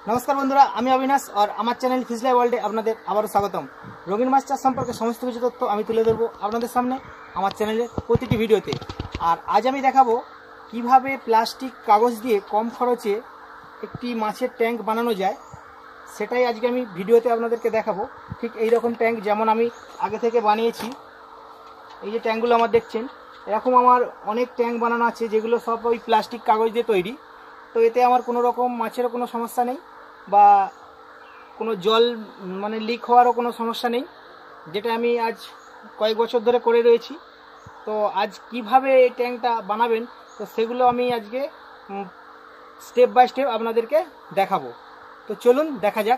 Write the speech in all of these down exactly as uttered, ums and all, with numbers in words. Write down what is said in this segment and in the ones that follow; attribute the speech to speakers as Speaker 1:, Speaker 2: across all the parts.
Speaker 1: नमस्कार बंधुरा आमी अविनाश और आमार चैनल फिश लाइफ वर्ल्डे आपनादेर आबारो स्वागतम। रंगीन माछ चाष सम्पर्के समस्त किछु तथ्य आमी तुले धरबो आपनादेर सामने आमार चैनेलेर प्रतिटी भिडियोते। और आज आमी देखाबो किभाबे प्लास्टिक कागज दिए कम खरचे एकटी माछेर टैंक बानानो जाय, सेटाई आजके आमी भिडियोते आपनादेरके देखाबो। ठीक एई रकम टैंक जेमन आमी आगे थेके बानिয়েছি, এই যে ট্যাঙ্কগুলো আমার দেখছেন এরকম আমার অনেক ট্যাঙ্ক বানানো আছে যেগুলো সব ওই প্লাস্টিক কাগজ দিয়ে তৈরি। তো এতে আমার কোনো রকম মাছের কোনো সমস্যা নেই বা কোনো জল মানে লিক হওয়ারও কোনো সমস্যা নেই, যেটা আমি আজ কয়েক বছর ধরে করে রয়েছি। তো আজ কিভাবে এই ট্যাঙ্কটা বানাবেন তো সেগুলো আমি আজকে স্টেপ বাই স্টেপ আপনাদেরকে দেখাবো। তো চলুন দেখা যাক।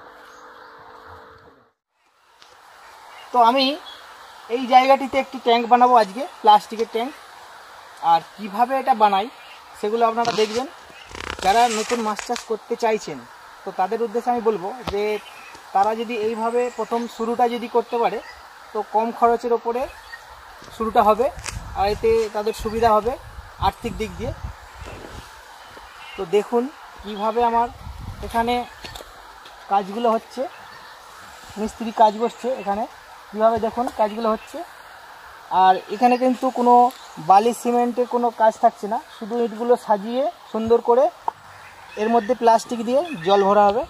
Speaker 1: তো আমি এই জায়গাটিতে একটি ট্যাঙ্ক বানাবো আজকে, প্লাস্টিকের ট্যাঙ্ক। আর কিভাবে এটা বানাই সেগুলো আপনারা দেখবেন। যারা নতুন মাছ চাষ করতে চাইছেন তো তাদের উদ্দেশ্যে আমি বলবো যে তারা যদি এইভাবে প্রথম শুরুটা যদি করতে পারে তো কম খরচের ওপরে শুরুটা হবে আর এতে তাদের সুবিধা হবে আর্থিক দিক দিয়ে। তো দেখুন কিভাবে আমার এখানে কাজগুলো হচ্ছে, মিস্ত্রি কাজ করছে এখানে, কিভাবে দেখুন কাজগুলো হচ্ছে। আর এখানে কিন্তু কোনো বালি সিমেন্টের কোনো কাজ থাকছে না, শুধু ইটগুলো সাজিয়ে সুন্দর করে এর মধ্যে প্লাস্টিক দিয়ে জল ভরা হবে।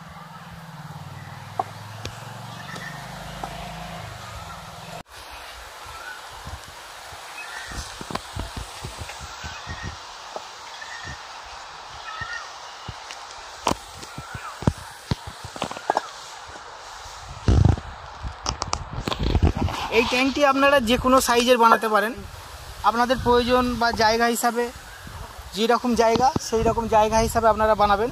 Speaker 1: এই ট্যাঙ্কটি আপনারা যে কোনো সাইজের বানাতে পারেন, আপনাদের প্রয়োজন বা জায়গা হিসাবে, যেরকম জায়গা সেই রকম জায়গা হিসাবে আপনারা বানাবেন।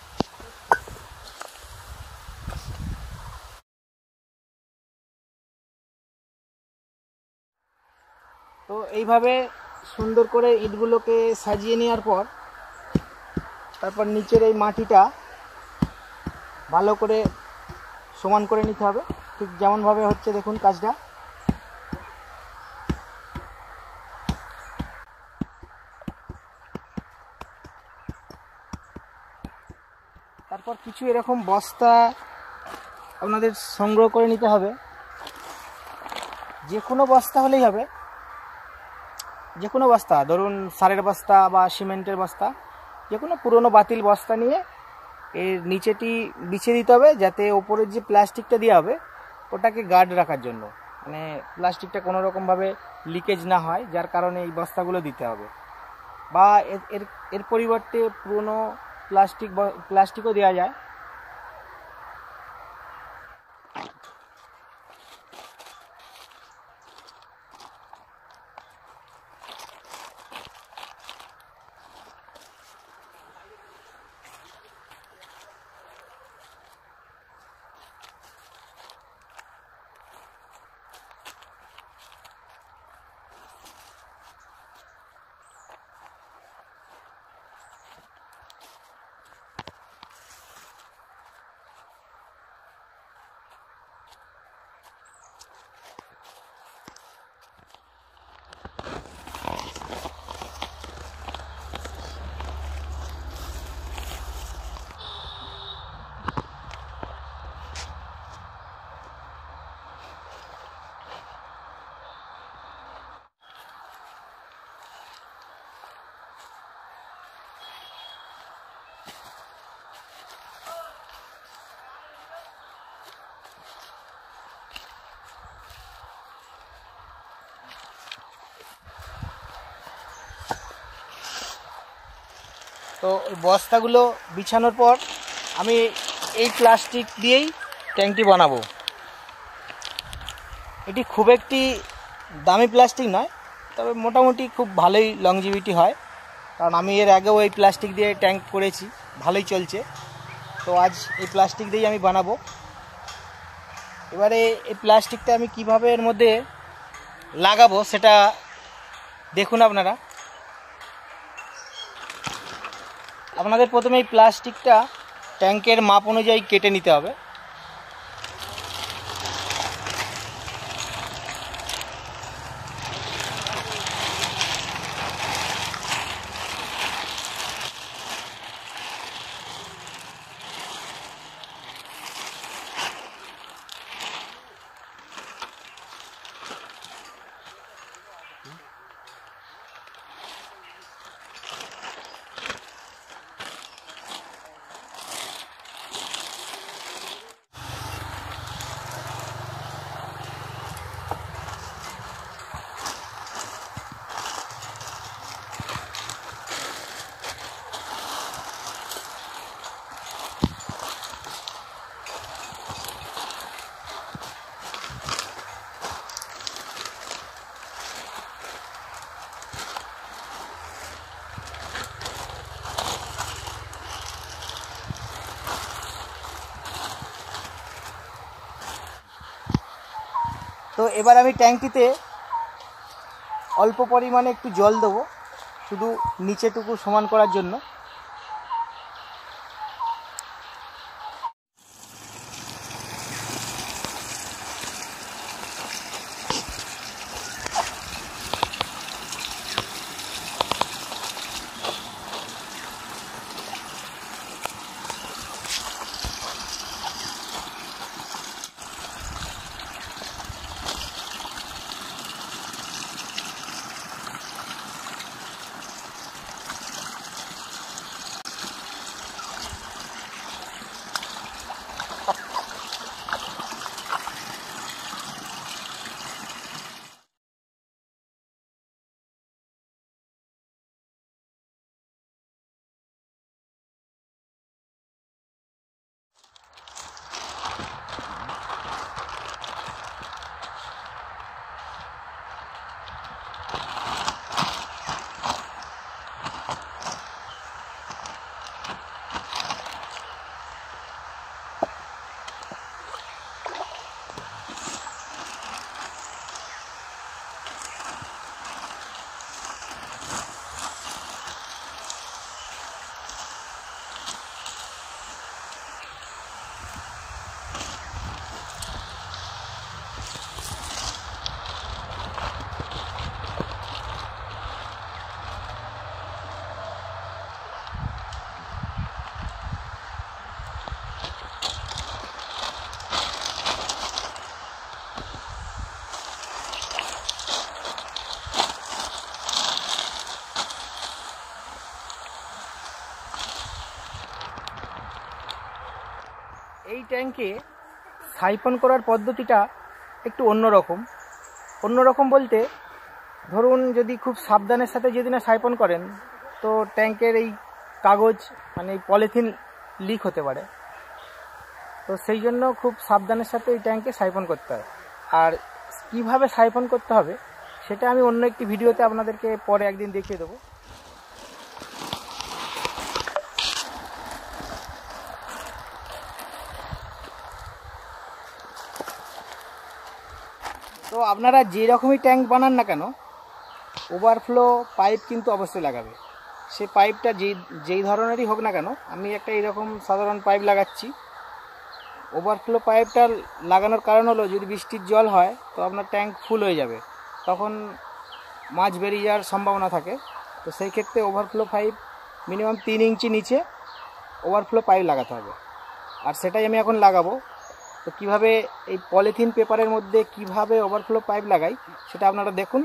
Speaker 1: তো এইভাবে সুন্দর করে ইটগুলোকে সাজিয়ে নেওয়ার পর তারপর নিচের এই মাটিটা ভালো করে সমান করে নিতে হবে, ঠিক যেমনভাবে হচ্ছে দেখুন কাজটা। তারপর কিছু এরকম বস্তা আপনাদের সংগ্রহ করে নিতে হবে, যে কোনো বস্তা হলেই হবে, যে কোনো বস্তা, ধরুন সারের বস্তা বা সিমেন্টের বস্তা, যে কোনো পুরনো বাতিল বস্তা নিয়ে এর নিচেটি বিছিয়ে দিতে হবে, যাতে ওপরের যে প্লাস্টিকটা দেওয়া হবে ওটাকে গার্ড রাখার জন্য, মানে প্লাস্টিকটা কোনো রকমভাবে লিকেজ না হয়, যার কারণে এই বস্তাগুলো দিতে হবে। বা এর এর পরিবর্তে পুরনো প্লাস্টিক প্লাস্টিকও দেওয়া যায়। তো বস্তাগুলো বিছানোর পর আমি এই প্লাস্টিক দিয়েই ট্যাঙ্কটি বানাবো। এটি খুব একটি দামি প্লাস্টিক নয়, তবে মোটামুটি খুব ভালোই লংজিভিটি হয়, কারণ আমি এর আগেও এই প্লাস্টিক দিয়ে ট্যাঙ্ক করেছি, ভালোই চলছে। তো আজ এই প্লাস্টিক দিয়েই আমি বানাবো। এবারে এই প্লাস্টিকটা আমি কিভাবে এর মধ্যে লাগাবো সেটা দেখুন আপনারা। আপনাদের প্রথমে এই প্লাস্টিকটা ট্যাঙ্কের মাপ অনুযায়ী কেটে নিতে হবে। তো এবার আমি ট্যাঙ্কিতে অল্প পরিমাণে একটু জল দেবো, শুধু নিচেটুকু সমান করার জন্য। এই ট্যাঙ্কে সাইফন করার পদ্ধতিটা একটু অন্যরকম। অন্যরকম বলতে ধরুন যদি খুব সাবধানের সাথে যদি না সাইফন করেন তো ট্যাঙ্কের এই কাগজ মানে এই পলিথিন লিক হতে পারে। তো সেই জন্য খুব সাবধানের সাথে এই ট্যাঙ্কে সাইফন করতে হয়। আর কীভাবে সাইফন করতে হবে সেটা আমি অন্য একটি ভিডিওতে আপনাদেরকে পরে একদিন দেখিয়ে দেবো। তো আপনারা যে রকমই ট্যাঙ্ক বানান না কেন ওভারফ্লো পাইপ কিন্তু অবশ্যই লাগাবে। সে পাইপটা যেই যেই ধরনেরই হোক না কেন, আমি একটা এইরকম সাধারণ পাইপ লাগাচ্ছি। ওভারফ্লো পাইপটা লাগানোর কারণ হলো যদি বৃষ্টির জল হয় তো আপনার ট্যাঙ্ক ফুল হয়ে যাবে, তখন মাছ বেরিয়ে যাওয়ার সম্ভাবনা থাকে। তো সেই ক্ষেত্রে ওভারফ্লো পাইপ মিনিমাম তিন ইঞ্চি নিচে ওভারফ্লো পাইপ লাগাতে হবে। আর সেটাই আমি এখন লাগাবো। তো কীভাবে এই পলিথিন পেপারের মধ্যে কিভাবে ওভারফ্লো পাইপ লাগাই সেটা আপনারা দেখুন।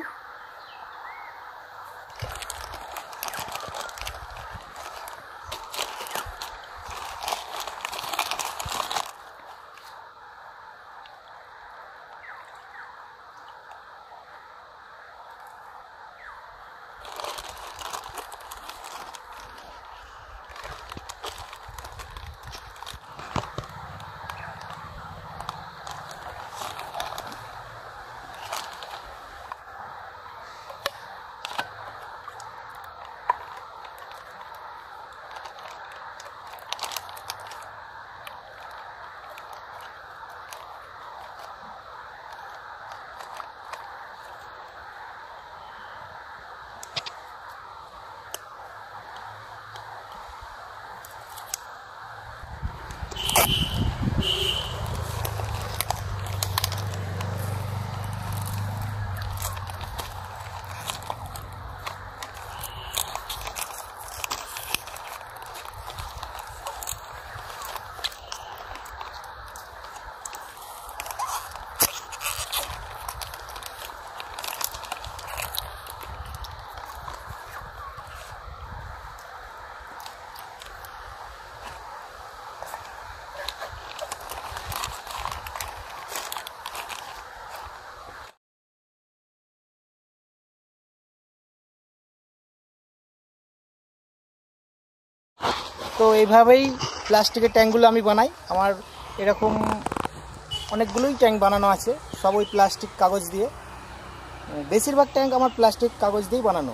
Speaker 1: তো এইভাবেই প্লাস্টিকের ট্যাঙ্কগুলো আমি বানাই। আমার এরকম অনেকগুলোই ট্যাঙ্ক বানানো আছে, সব ওই প্লাস্টিক কাগজ দিয়ে। বেশিরভাগ ট্যাঙ্ক আমার প্লাস্টিক কাগজ দিয়েই বানানো।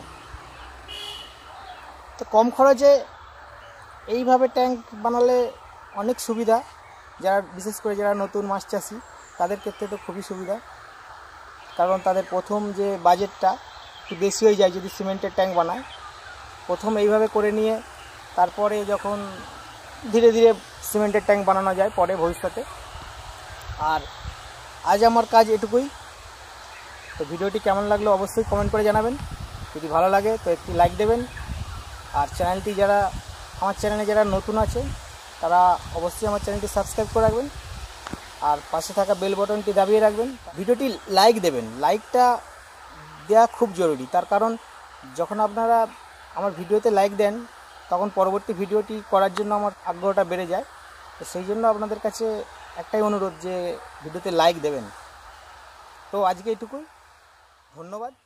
Speaker 1: তো কম খরচে এইভাবে ট্যাঙ্ক বানালে অনেক সুবিধা, যারা বিশেষ করে যারা নতুন মাছ চাষি তাদের ক্ষেত্রে তো খুবই সুবিধা। কারণ তাদের প্রথম যে বাজেটটা একটু বেশি হয়ে যায় যদি সিমেন্টের ট্যাঙ্ক বানায়। প্রথম এইভাবে করে নিয়ে তারপরে যখন ধীরে ধীরে সিমেন্টের ট্যাঙ্ক বানানো যায় পরে ভবিষ্যতে। আর আজ আমার কাজ এটুকুই। তো ভিডিওটি কেমন লাগলো অবশ্যই কমেন্ট করে জানাবেন। যদি ভালো লাগে তো একটি লাইক দেবেন। আর চ্যানেলটি যারা আমার চ্যানেলে যারা নতুন আছে তারা অবশ্যই আমার চ্যানেলটি সাবস্ক্রাইব করে রাখবেন আর পাশে থাকা বেল বাটনটি দাবিয়ে রাখবেন। ভিডিওটি লাইক দেবেন, লাইকটা দেওয়া খুব জরুরি। তার কারণ যখন আপনারা আমার ভিডিওতে লাইক দেন তখন পরবর্তী ভিডিওটি করার জন্য আমার আগ্রহটা বেড়ে যায়। তো সেই জন্য আপনাদের কাছে একটাই অনুরোধ যে ভিডিওতে লাইক দেবেন। তো আজকে এটুকুই, ধন্যবাদ।